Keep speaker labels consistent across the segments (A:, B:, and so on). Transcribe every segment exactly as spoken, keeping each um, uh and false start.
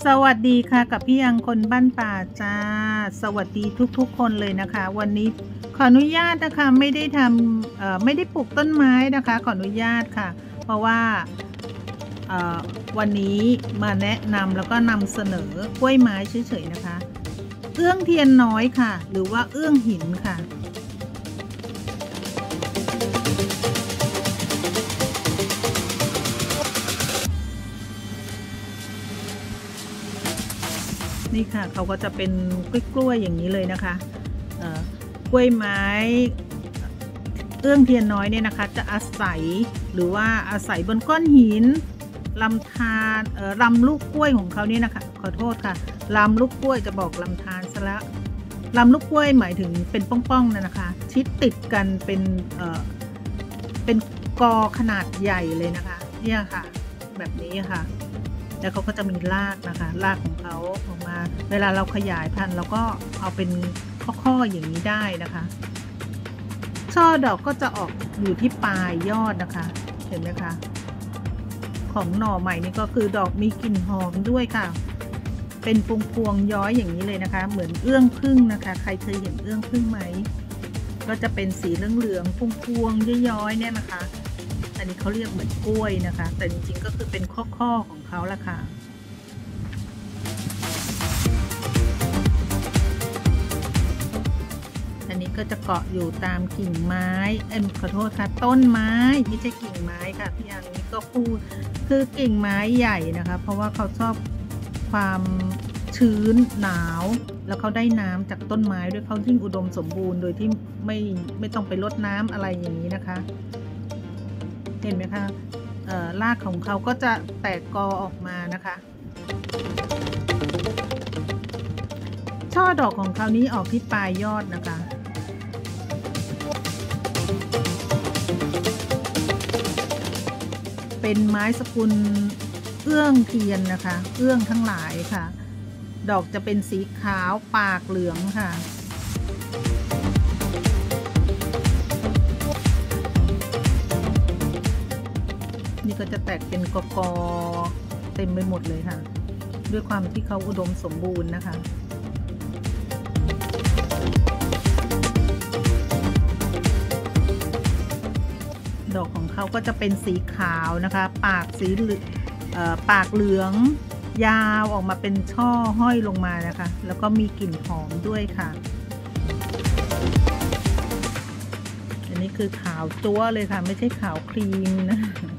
A: สวัสดีค่ะกับพี่อังคนบ้านป่าจ้าสวัสดีทุกๆคนเลยนะคะ วันนี้ขออนุญาตนะคะไม่ได้ทำเอ่อไม่ได้ปลูกต้นไม้นะคะขออนุญาตค่ะเพราะว่าเอ่อวันนี้มาแนะนำแล้วก็นำเสนอกล้วยไม้เฉยๆนะคะเอื้องเทียนน้อยค่ะหรือว่าเอื้องหินค่ะนี่ค่ะเขาก็จะเป็นกล้วยๆอย่างนี้เลยนะคะกล้วยไม้เอื้องเทียนน้อยเนี่ยนะคะจะอาศัยหรือว่าอาศัยบนก้อนหินลำธารเอ่อลำลูกกล้วยของเขาเนี่ยนะคะขอโทษค่ะลำลูกกล้วยจะบอกลำธารซะแล้วลำลูกกล้วยหมายถึงเป็นป้องๆนะนะคะชิดติดกันเป็นเอ่อเป็นกอขนาดใหญ่เลยนะคะเนี่ยค่ะแบบนี้ค่ะแล้วเขาก็จะมีรากนะคะรากของเขาออกมาเวลาเราขยายพันธุ์เราก็เอาเป็นข้อๆอย่างนี้ได้นะคะช่อดอกก็จะออกอยู่ที่ปลายยอดนะคะเห็นไหมคะของหน่อใหม่นี่ก็คือดอกมีกลิ่นหอมด้วยค่ะเป็นพวงพวงย้อยอย่างนี้เลยนะคะเหมือนเอื้องผึ้งนะคะใครเคยเห็นเอื้องผึ้งไหมก็จะเป็นสีเหลืองๆพวงพวงย้อยๆเนี่ยนะคะอันนี้เขาเรียกเหมือนกล้วยนะคะแต่จริงๆก็คือเป็นข้อๆของเขาละค่ะอันนี้ก็จะเกาะอยู่ตามกิ่งไม้เอ็มขอโทษค่ะต้นไม้ไม่ใช่กิ่งไม้ค่ะพี่อังนี่ก็พูดคือกิ่งไม้ใหญ่นะคะเพราะว่าเขาชอบความชื้นหนาวแล้วเขาได้น้ำจากต้นไม้ด้วยเขายิ่งอุดมสมบูรณ์โดยที่ไม่ไม่ต้องไปรดน้ำอะไรอย่างนี้นะคะเห็นไหมคะรากของเขาก็จะแตกกอออกมานะคะช่อดอกของเขานี้ออกที่ปลายยอดนะคะเป็นไม้สกุลเอื้องเทียนนะคะเอื้องทั้งหลายค่ะดอกจะเป็นสีขาวปากเหลืองค่ะนี่ก็จะแตกเป็นกอกอเต็มไปหมดเลยค่ะด้วยความที่เขาอุดมสมบูรณ์นะคะดอกของเขาก็จะเป็นสีขาวนะคะปากสีปากเหลืองยาวออกมาเป็นช่อห้อยลงมานะคะแล้วก็มีกลิ่นหอมด้วยค่ะอันนี้คือขาวจั๊วเลยค่ะไม่ใช่ขาวครีมนะ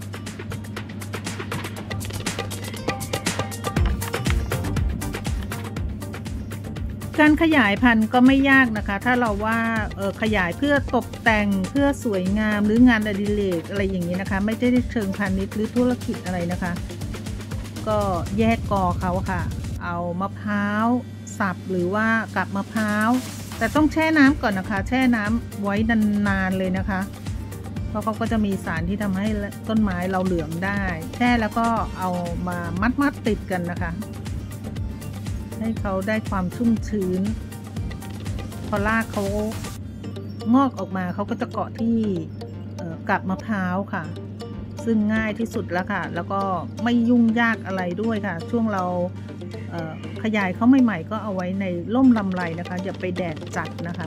A: การขยายพันธุ์ก็ไม่ยากนะคะถ้าเราว่าเออขยายเพื่อตกแต่งเพื่อสวยงามหรืองานอดิเรกอะไรอย่างนี้นะคะไม่ได้เชิงพาณิชย์หรือธุรกิจอะไรนะคะก็แยกกอเขาค่ะเอามะพร้าวสับหรือว่ากับมะพร้าวแต่ต้องแช่น้ำก่อนนะคะแช่น้ำไว้นานๆเลยนะคะเพราะเขาก็จะมีสารที่ทำให้ต้นไม้เราเหลืองได้แช่แล้วก็เอามามัดๆติดกันนะคะให้เขาได้ความชุ่มชื้นพอรากเขางอกออกมาเขาก็จะเกาะที่กับมะพร้าวค่ะซึ่งง่ายที่สุดแล้วค่ะแล้วก็ไม่ยุ่งยากอะไรด้วยค่ะช่วงเราขยายเขาใหม่ๆก็เอาไว้ในร่มลำไรนะคะอย่าไปแดดจัดนะคะ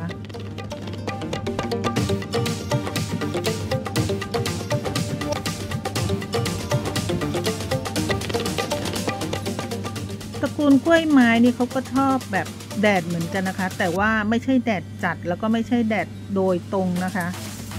A: ตระกูลกล้วยไม้นี่เขาก็ชอบแบบแดดเหมือนกันนะคะแต่ว่าไม่ใช่แดดจัดแล้วก็ไม่ใช่แดดโดยตรงนะคะ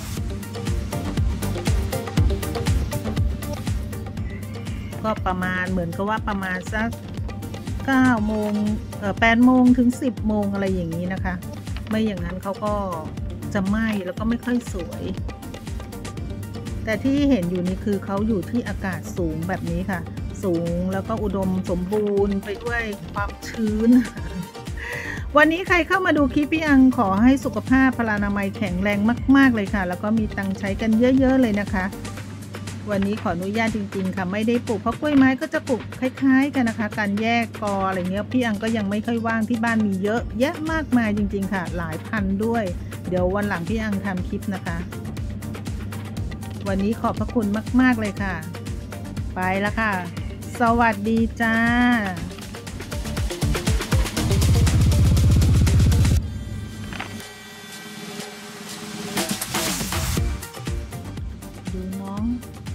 A: ก็ประมาณเหมือนกับว่าประมาณสักเก้าโมงเอ่อแปดโมงถึงสิบโมงอะไรอย่างนี้นะคะไม่อย่างนั้นเขาก็จะไหม้แล้วก็ไม่ค่อยสวยแต่ที่เห็นอยู่นี่คือเขาอยู่ที่อากาศสูงแบบนี้ค่ะสูงแล้วก็อุดมสมบูรณ์ไปด้วยความชื้นวันนี้ใครเข้ามาดูคลิปพี่อังขอให้สุขภาพพลานามัยแข็งแรงมากๆเลยค่ะแล้วก็มีตังค์ใช้กันเยอะๆเลยนะคะวันนี้ขออนุญาตจริงๆค่ะไม่ได้ปลูกเพราะกล้วยไม้ก็จะปลูกคล้ายๆกันนะคะการแยกกออะไรเงี้ยพี่อังก็ยังไม่ค่อยว่างที่บ้านมีเยอะแยะมากมายจริงๆค่ะหลายพันด้วยเดี๋ยววันหลังพี่อังทำคลิปนะคะวันนี้ขอบพระคุณมากๆเลยค่ะไปแล้วค่ะสวัสดีจ้า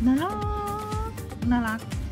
A: น่ารักน่ารัก